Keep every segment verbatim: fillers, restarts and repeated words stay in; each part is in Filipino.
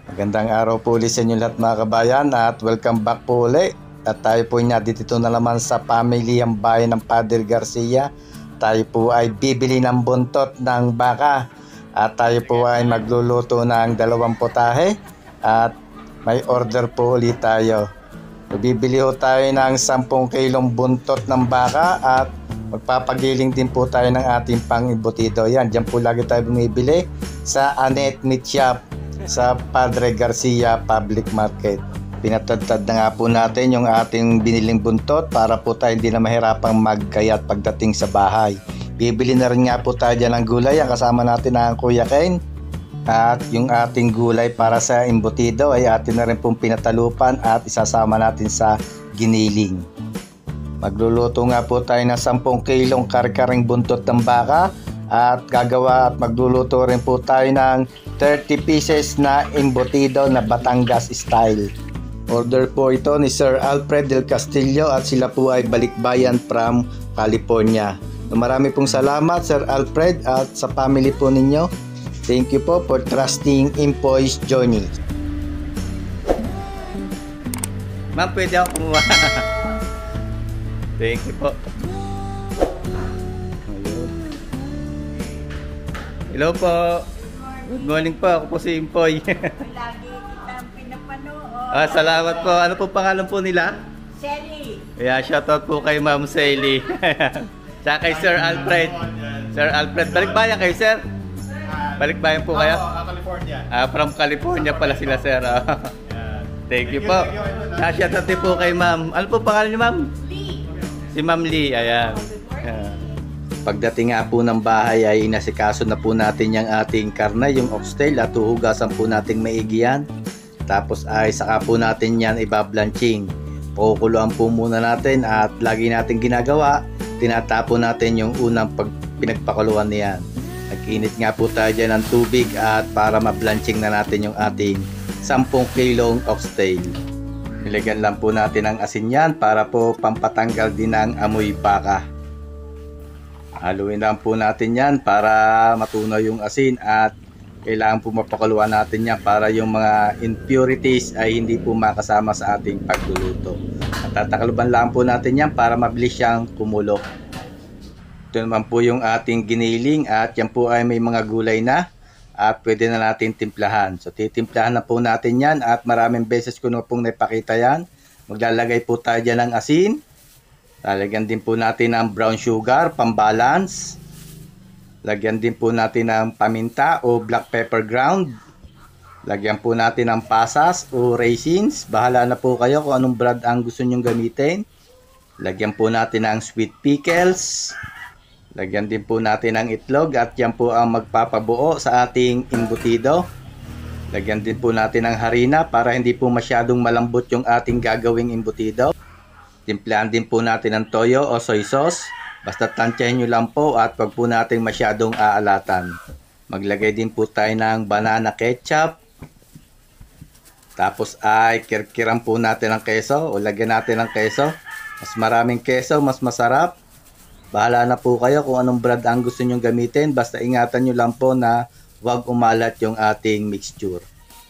Magandang araw po ulit sa inyo lahat mga kabayan at welcome back po ulit. At tayo po nga dito na naman sa pamilyang bayan ng Padre Garcia. Tayo po ay bibili ng buntot ng baka at tayo po ay magluluto ng dalawang potahe at may order po ulit tayo. Bibili po tayo ng sampung kilong buntot ng baka at magpapagiling din po tayo ng ating pang-imbutido. Yan, dyan po lagi tayo bumibili sa Anet Meat Shop sa Padre Garcia Public Market. Pinatadtad na nga po natin yung ating biniling buntot para po tayo hindi na mahirapang magkayat pagdating sa bahay. Bibili na rin nga po tayo dyan ng gulay. Ang kasama natin ang Kuya Ken. At yung ating gulay para sa imbutido ay atin na rin pong pinatalupan at isasama natin sa giniling. Magluluto nga po tayo ng sampung kilong kare-kareng buntot ng baka at gagawa at magluluto rin po tayo ng thirty pieces na imbutido na Batangas style. Order po ito ni Sir Alfred Del Castillo at sila po ay balikbayan from California. Marami pong salamat Sir Alfred at sa family po ninyo. Thank you po for trusting Impoy's journey. Ma'am, pwede ako kumuha. Thank you po. Hello po. Good morning po. Ako po si Impoy. Lagi kitang pinapanood. Ah, salamat po. Ano po pangalan po nila? Sally. Yeah, shoutout po kay Ma'am Sally. Tsaka kay Sir Alfred. Sir Alfred, balikbayan kayo, sir? Balikbayan po kayo? Oo, California. Ah, from California pala sila, sir. Thank you po. Ah, shoutout din po kay Ma'am. Ano po pangalan niyo, Ma'am? Lee. Si Ma'am Lee, ayan. Ayan. Pagdating nga po ng bahay ay inasikaso na po natin yung ating karne, yung oxtail at uhugasan po nating maigi yan. Tapos ay saka po natin yan ibablanching. Pakukuluan po muna natin at lagi natin ginagawa, tinatapon natin yung unang pag pinagpakuluan niyan. Nag-init nga po tayo dyan ng tubig at para mablanching na natin yung ating sampung kilong oxtail. Nilagyan lang po natin ang asin yan para po pampatanggal din ang amoy baka. Haluin lang po natin yan para matunaw yung asin at kailangan po mapakuluan natin yan para yung mga impurities ay hindi po makasama sa ating pagluluto. At tatakluban lang po natin yan para mabilis siyang kumulo. Ito naman po yung ating giniling at yan po ay may mga gulay na at pwede na natin timplahan. So titimplahan na po natin yan at maraming beses ko na pong napakita yan. Maglalagay po tayo dyan ng asin. Lalagyan din po natin ng brown sugar, pambalance. Lagyan din po natin ng paminta o black pepper ground. Lagyan po natin ng pasas o raisins. Bahala na po kayo kung anong brand ang gusto nyong gamitin. Lagyan po natin ng sweet pickles. Lagyan din po natin ng itlog at yan po ang magpapabuo sa ating imbutido. Lagyan din po natin ng harina para hindi po masyadong malambot yung ating gagawing imbutido. Timplahan din po natin ng toyo o soy sauce. Basta tansyahin nyo lang po at wag po natin masyadong aalatan. Maglagay din po tayo ng banana ketchup. Tapos ay kirkiran po natin ng keso o lagyan natin ng keso. Mas maraming keso, mas masarap. Bahala na po kayo kung anong brand ang gusto nyong gamitin. Basta ingatan nyo lang po na wag umalat yung ating mixture.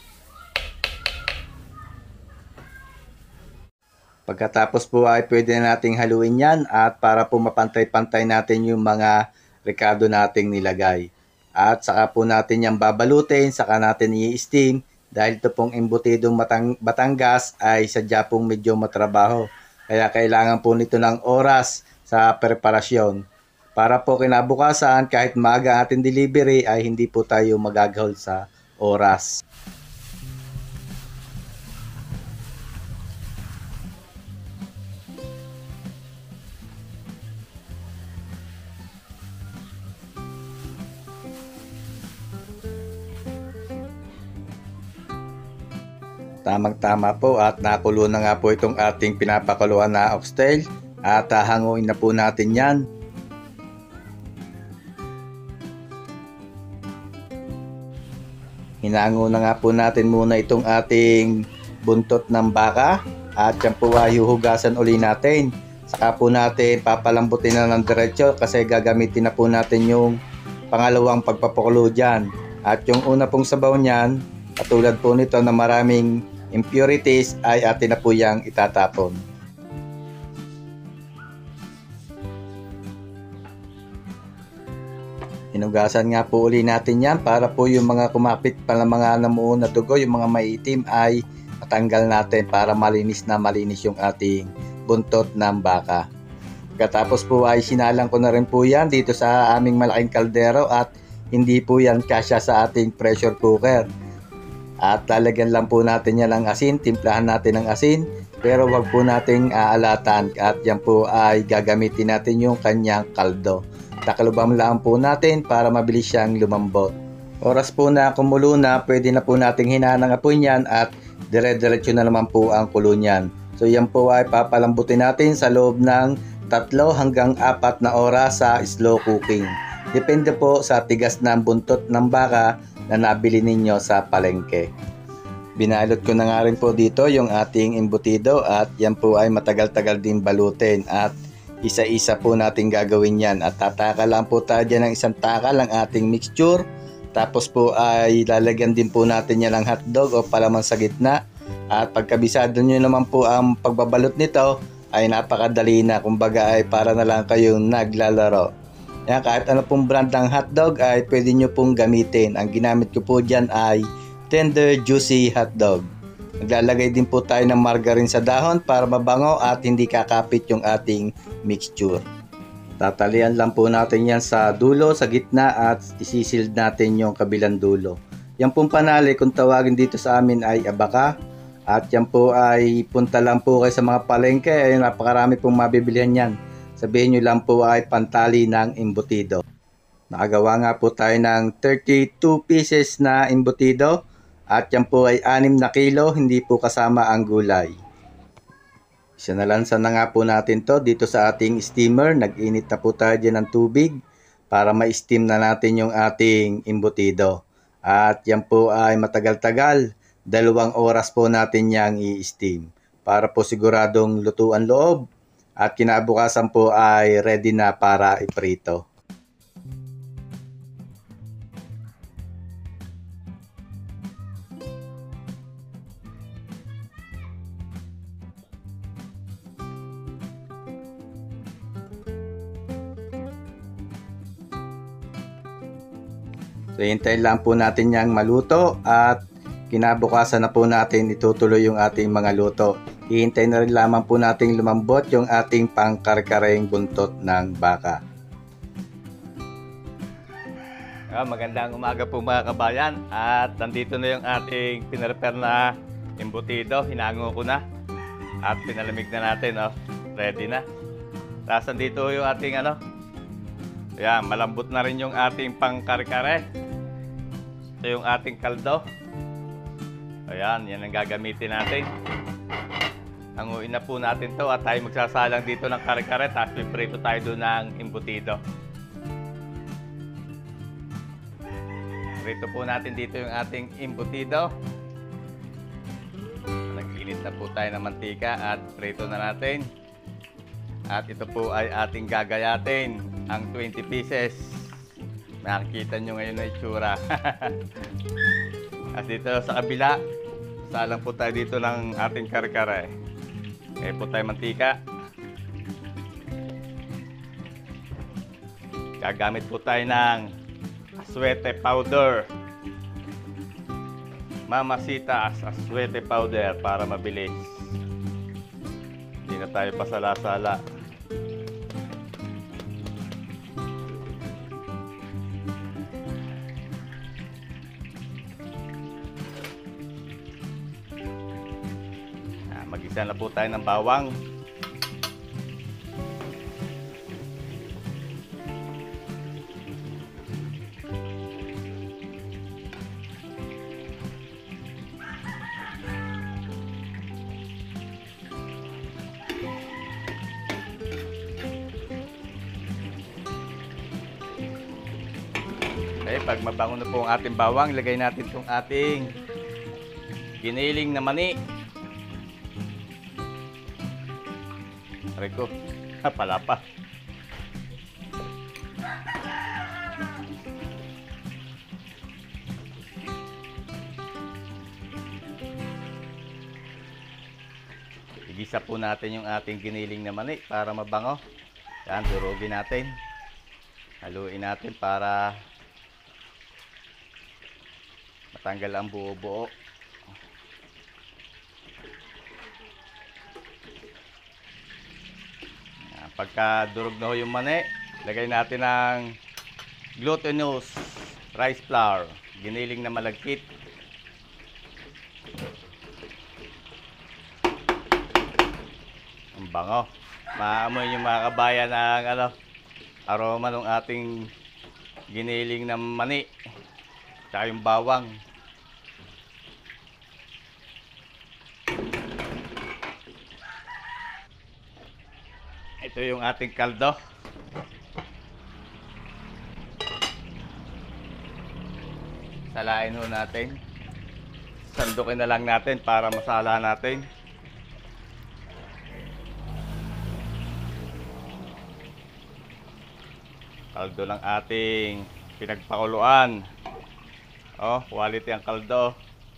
Pagkatapos po ay pwede na nating haluin yan at para po mapantay-pantay natin yung mga rekado nating nilagay. At saka po natin yung babalutin, saka natin i-steam dahil ito pong embutidong Batang Batangas ay sadya pong medyo matrabaho. Kaya kailangan po nito ng oras sa preparasyon. Para po kinabukasan kahit maaga ang ating delivery ay hindi po tayo magagahol sa oras. Tamang-tama po at nakulo na nga po itong ating pinapakuluan na oxtail at hahanguin na po natin yan. Hinango na nga po natin muna itong ating buntot ng baka at yan po ay huhugasan uli natin. Saka po natin papalambutin na ng diretso kasi gagamitin na po natin yung pangalawang pagpapakulo dyan. At yung una pong sabaw niyan Katulad po nito na maraming impurities ay atin na po yang itatapon. Hinugasan nga po uli natin yan para po yung mga kumapit pa ng mga namuon na dugo, yung mga maitim ay matanggal natin para malinis na malinis yung ating buntot ng baka. Pagkatapos po ay sinalang ko na rin po yan dito sa aming malaking kaldero at hindi po yan kasya sa ating pressure cooker. At lalagyan lang po natin yan ng asin, timplahan natin ng asin, pero wag po nating aalatan at yan po ay gagamitin natin yung kanyang kaldo. Takalubam lang po natin para mabilis siyang lumambot. Oras po na kumulo na, pwede na po nating hinaan ang apoy niyan at dire-diretso na naman po ang kulo niyan. So yan po ay papalambutin natin sa loob ng tatlo hanggang apat na oras sa slow cooking. Depende po sa tigas ng buntot ng baka na nabili ninyo sa palengke. Binalot ko na nga rin po dito yung ating embutido at yan po ay matagal-tagal din balutin at isa-isa po natin gagawin yan at tataka lang po tayo dyan ng isang takal ang ating mixture. Tapos po ay lalagyan din po natin yan ng hotdog o palaman sa gitna. At pagkabisado nyo naman po ang pagbabalot nito ay napakadali na, kumbaga ay para na lang kayong naglalaro. Yan, kahit ano pong brand ng hotdog ay pwede nyo pong gamitin. Ang ginamit ko po dyan ay tender juicy hotdog. Naglalagay din po tayo ng margarine sa dahon para mabango at hindi kakapit yung ating mixture. Tatalian lang po natin yan sa dulo, sa gitna at isisild natin yung kabilang dulo. Yan pong panali kung tawagin dito sa amin ay abaka. At yan po ay punta lang po kayo sa mga palengke, ay napakarami pong mabibilihan yan. Sabihin nyo lang po ay pantali ng embutido. Nakagawa nga po tayo ng thirty-two pieces na embutido. At yan po ay anim na kilo, hindi po kasama ang gulay. Sinalansan na nga po natin to dito sa ating steamer. Nag-init na po tayo dyan ng tubig para ma-steam na natin yung ating embutido. At yan po ay matagal-tagal. Dalawang oras po natin yang i-steam para po siguradong lutuan loob. At kinabukasan po ay ready na para iprito. So, hintayin lang po natin yang maluto at kinabukasan na po natin itutuloy yung ating mga luto. Hihintayin na rin lamang po natin lumambot yung ating pangkarkareng buntot ng baka. Ah, magandang umaga po mga kabayan at nandito na yung ating pinarepare na embutido. Hinango ko na at pinalamig na natin. Oh. Ready na. Tapos nandito yung ating ano. Ayan, malambot na rin yung ating pangkarkare. Ito yung ating kaldo. Ayan, yan ang gagamitin natin. Hanguin na po natin to at tayo magsasalang dito ng kare-kare tapos piprito tayo doon ng embutido. Prito po natin dito yung ating embutido. Nag-init na po tayo ng mantika at prito na natin. At ito po ay ating gagayatin, ang twenty pieces. Nakikita nyo ngayon na itsura. At dito sa kabila, salang po tayo dito ng ating kare-kare. Eh po tayo mantika. Gagamit po tayo ng aswete powder. Mamacita aswete powder para mabilis. Hindi na tayo pasala-sala. Mag-isa na po tayo ng bawang. Okay, pag mabango na po ang ating bawang, ilagay natin itong ating giniling na mani. Rico, pala pa. igisa po natin yung ating giniling na mani para mabango. Yan, durugin natin. Haluin natin para matanggal ang buo-buo. Pagka durog na ho yung mani, lagay natin ng glutinous rice flour, giniling na malagkit. Ang bango. Maamoy yung mga kabayan ng ano, aroma ng ating giniling na mani. Tsaka yung bawang. Ito yung ating kaldo. Salain ho natin. Sandukin na lang natin para masala natin. Kaldo lang ating pinagpakuluan. Oh, quality ang kaldo.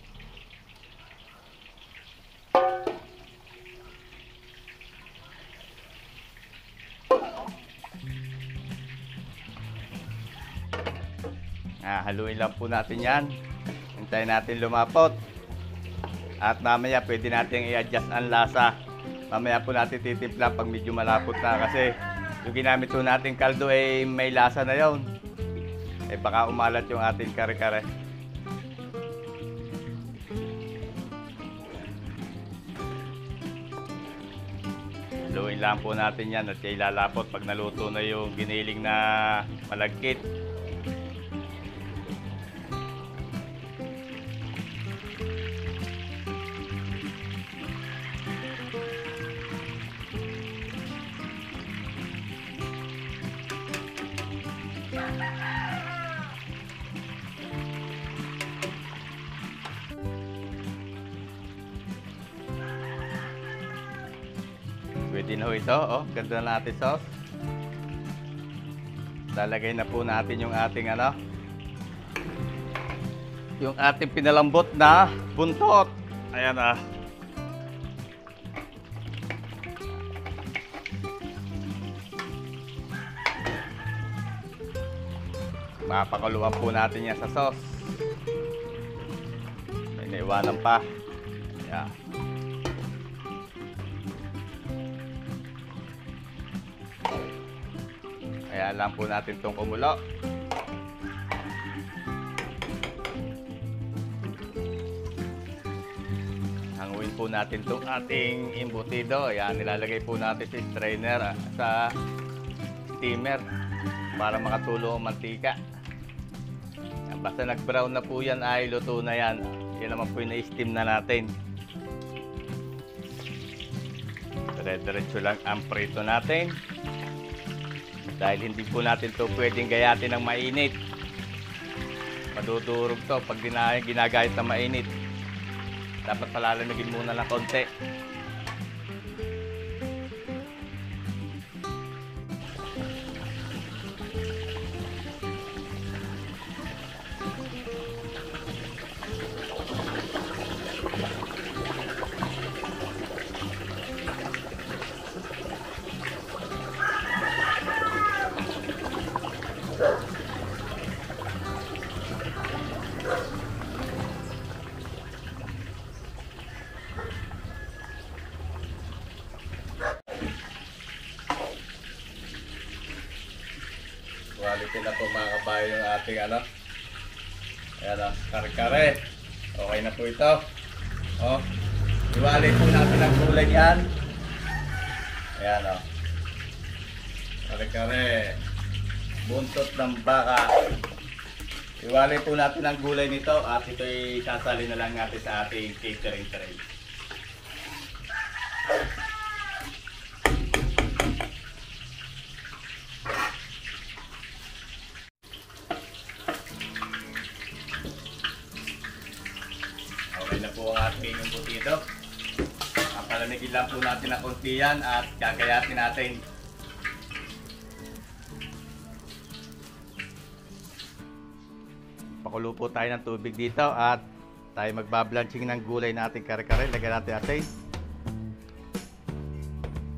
Ah, haluin lang po natin yan. Hintayin natin lumapot. At mamaya pwede natin i-adjust ang lasa. Mamaya po natin titimpla pag medyo malapot na kasi yung ginamit po natin kaldo ay eh, may lasa na yon. Eh baka umalat yung ating kare-kare. Haluin lang po natin yan at ilalapot pag naluto na yung giniling na malagkit. Pwede na ho ito, oh, ganda na natin sauce. Lalagay na po natin yung ating ano, yung ating pinalambot na buntot. Ayan ah. Mapakuluan po natin yan sa sauce. May naiwanan pa. Ayan. Kaya lang po natin itong kumulo. Hanguin po natin itong ating embutido. Ayan, nilalagay po natin sa strainer, ah, sa steamer para makatulo ang mantika. Ayan, basta nag-brown na po yan ay luto na yan. Yan naman po yung na-steam na natin. Dire-diretso lang ang prito natin. Dahil hindi po natin to pwedeng gayatin ng mainit. Madudurog to pag ginagayat ng mainit. Dapat palalamigin muna ng konti. Quality na po mga kabayo yung ating ano. Ayan o, kare-kare. Okay na po ito. O, iwalay po natin ang gulay yan. Ayan o. Kare-kare. Buntot ng baka. Iwalay po natin ang gulay nito at ito'y sasali na lang natin sa ating catering tray. Okay na po ang ating embutido. Palamigin lang po natin ang konti yan at gagayatin natin. Pakulo po tayo ng tubig dito at tayo magbablanching ng gulay natin kare-kare. Lagyan natin asin.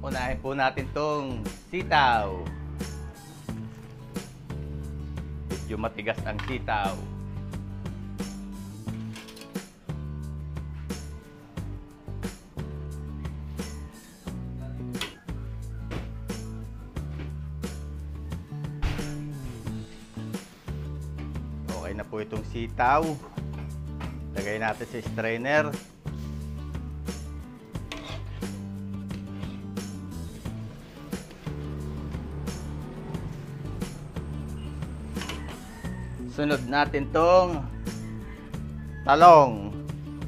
Unahin po natin tong sitaw. Medyo matigas ang sitaw. Okay na po itong sitaw. Lagay natin sa strainer. Sunod natin tong talong.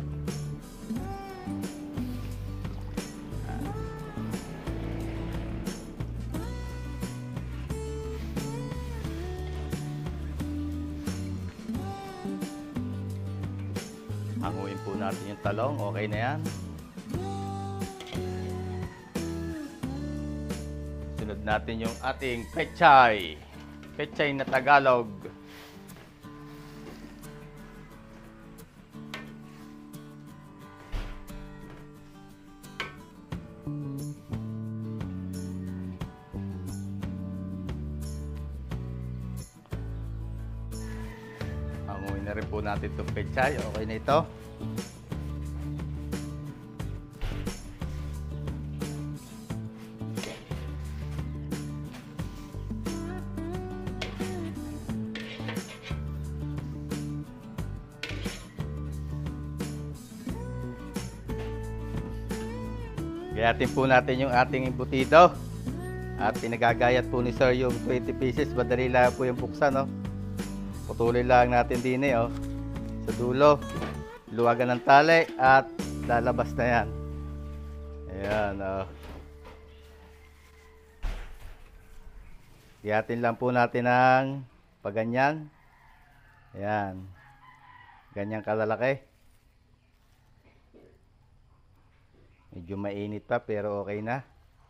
Hanguin po natin yung talong. Okay na yan. Sunod natin yung ating pechay. Pechay na Tagalog. Hanguin na rin po natin itong pechay. Okay na ito. Gayatin po natin yung ating embutido. At pinagagayat po ni Sir yung twenty pieces. Madali lang po yung buksan, no? Putulin lang natin din eh, oh. Sa dulo. Luwagan ng tali at lalabas na yan. Ayan, oh. Gayatin lang po natin ng paganyan. Ayan. Ganyang kalalaki. Medyo mainit pa pero okay na.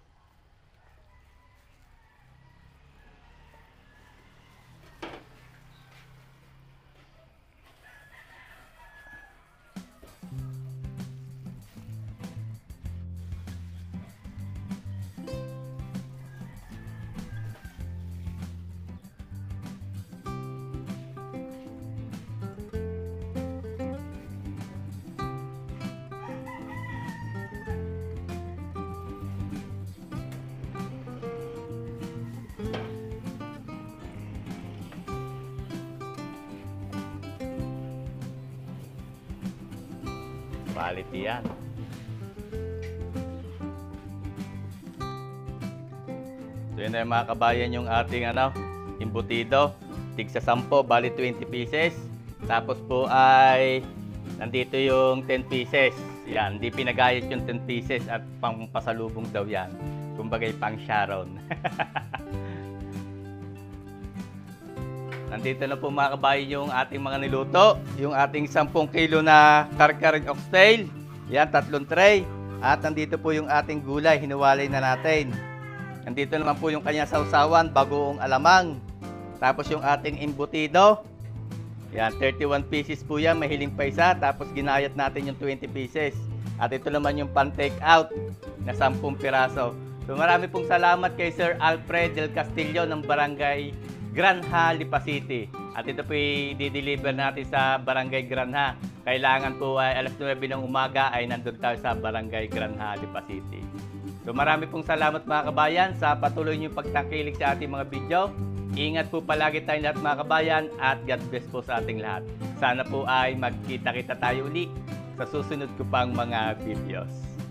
Quality yan. So yun na yung mga kabayan yung ating ano, embutido. Tig sa sampo, bali twenty pieces. Tapos po ay nandito yung ten pieces. Yan, hindi pinagayat yung ten pieces at pang pasalubong daw yan. Kumbagay pang Sharon. Nandito na po mga kabayan yung ating mga niluto. Yung ating ten kilo na karkaring oxtail. Yan, tatlong tray. At nandito po yung ating gulay. Hinuwalay na natin. Nandito naman po yung kanyang sausawan, bagoong alamang. Tapos yung ating embutido. Yan, thirty-one pieces po yan. Mahiling pa isa. Tapos ginayat natin yung twenty pieces. At ito naman yung pan-take out na ten piraso. So marami pong salamat kay Sir Alfred Del Castillo ng Barangay Granha, Lipa City. At ito po i-deliver natin sa Barangay Granha. Kailangan po ay alas nuwebe ng umaga ay nandun tayo sa Barangay Granha, Lipa City. So marami pong salamat mga kabayan sa patuloy niyong pagtakilig sa ating mga video. Ingat po palagi tayong lahat mga kabayan at God bless po sa ating lahat. Sana po ay magkita-kita tayo uli sa susunod ko pang mga videos.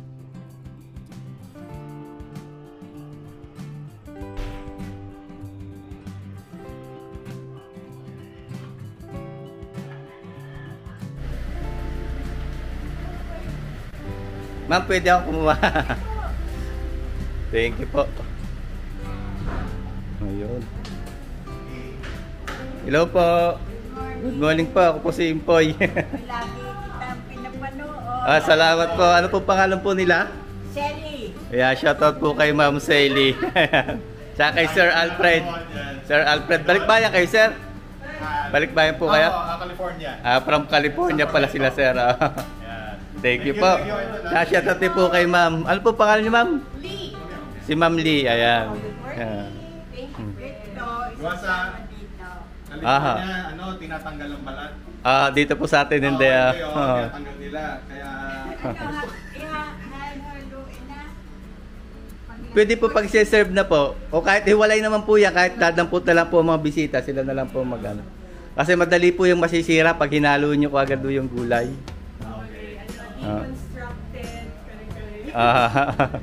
Ma'am, pwede ako kumuha. Thank you po. Ayun. Hello po. Good morning po. Ako po si Impoy. Lagi kitang pinapanood. Ah, salamat po. Ano po pangalan po nila? Shelly. Yeah, shoutout po kay Ma'am Sally. Tsaka kay Sir Alfred. Sir Alfred. Balikbayan kayo, sir? Balikbayan po kayo? Oo, California. Ah, from California pala sila, sir. Thank you po. Shoutout po kay Ma'am. Ano po pangalan niyo, Ma'am? Lee. Si Ma'am Lee, ayan. Good morning. Yeah. Thank you. Ito, Gawa isa sa- sa dito. Aha. California, ano, tinatanggal ang balat. Ah, dito po sa atin hindi. Oo, ah. hindi, oo, Oo. tinatanggal nila. Kaya, Ano, ha- iha-haluin na. Pag- Pwede po pag serve na po. O kahit hiwalay naman po yan, kahit dadampot na lang po ang mga bisita, sila na lang po magano. Kasi madali po yung masisira pag hinalo nyo ko agad yung gulay. Okay, ano, Ah. deconstructed, kare-kare. Ah.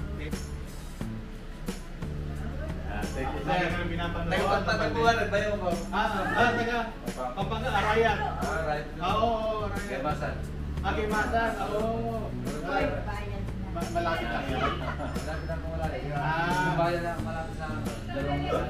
lagi na pinapanood. Nagpapataguan, nagbayo ko. Ah, ah, taga. Pampanga, Arayat. Alright. Oo, oo, Arayat. Kebasan. Ah, Kebasan, oo. Oy, bayan na. Ma- Malapit lang yan. Malapit lang po wala eh. Ah. Yung bayan na malapit sa dalawang bayan.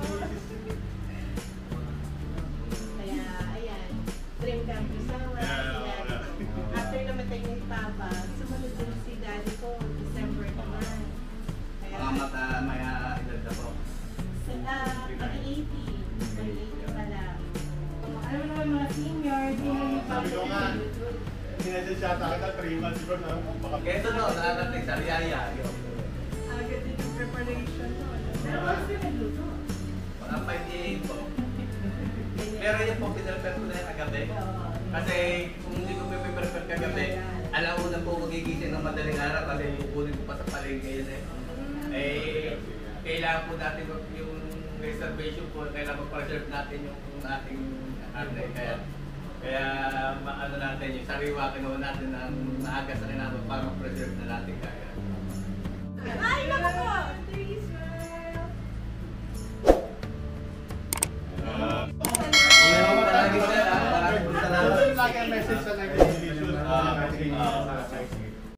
Kaya, ayan, dream come true sa mga Yeah, sinabi ko. After namatay ni Papa, sumunod din si Daddy ko, December naman. Kaya, Mga mata, may ah, edad na po. sa, ah, mag-eighty. mag-eighty pala. Alam mo naman mga senior, di na ni Papa Sabi ko nga. sa YouTube. Sinadya siya kita, three months ko na. baka- Kaya ito no, nakarating sa Riyaya. Agad din yung preparation mo. ano? Pero mas din nagluto. Mga five eight po. Pero yun po, pinarepare ko na yung kagabi. Kasi kung hindi ko pinarepare kagabi, alauna po magigising ng madaling araw kasi kukunin ko pa sa palengke yun eh. Eh, kailangan po natin mag- yung reservation po, kailangan pa-reserve natin yung ating karne. Kaya, kaya maano natin, yung sariwa kinuha natin ng maaga sa kinabang para ma-preserve na natin kaya. Ay, naku po! Three smile! Maraming salamat. Maraming salamat. Lagi ang message sa nag-delicious. Ah, sige.